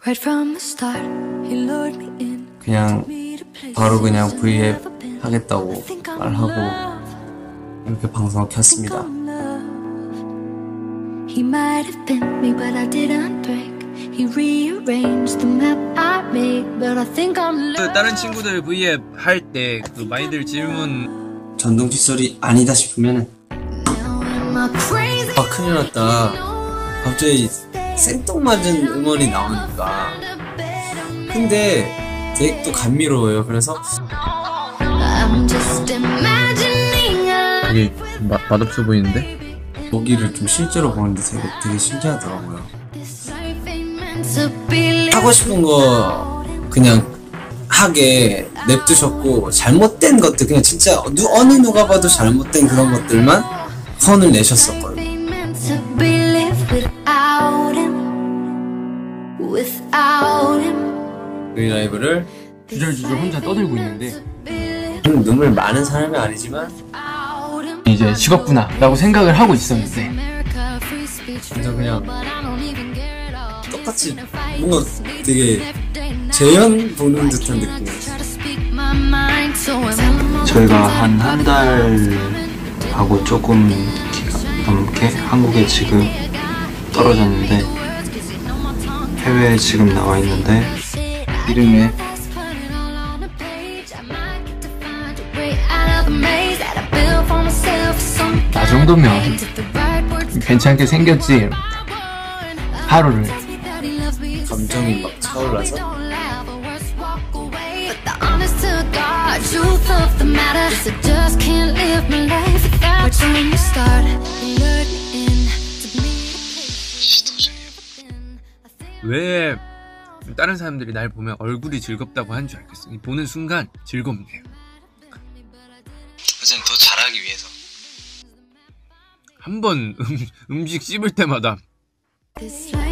그냥 바로 그냥 V앱 하겠다고 말하고 이렇게 방송을 켰습니다. He might have bent me, but I didn't break. He rearranged the map I made, but I think I'm 다른 친구들 V앱 할 때 그 많이들 질문 전동 칫솔이 아니다 싶으면은 큰일 났다. 갑자기 생뚱맞은 음원이 나오니까. 근데 되게 또 감미로워요. 그래서 되게 맛없어 보이는데? 보기를 좀 실제로 보는데 되게 신기하더라고요. 하고 싶은 거 그냥 하게 냅두셨고, 잘못된 것들 그냥 진짜 어느 누가 봐도 잘못된 그런 것들만 선을 내셨었거든요. 이 라이브를 주절주절 혼자 떠들고 있는데 눈물 많은 사람이 아니지만 이제 죽었구나 라고 생각을 하고 있었는데, 그래서 그냥 똑같이 뭔가 되게 재현 보는 듯한 느낌이었어요. 저희가 한 달 하고 조금 넘게 한국에 지금 떨어졌는데, 해외에 지금 나와 있는데, 이름에 나 정도면 괜찮게 생겼지. 하루를 감정이 막 차올라서 왜 다른 사람들이 날 보면 얼굴이 즐겁다고 하는 줄 알겠어. 보는 순간 즐겁네요. 어쨌든 더 잘하기 위해서. 한 번 음식 씹을 때마다 This life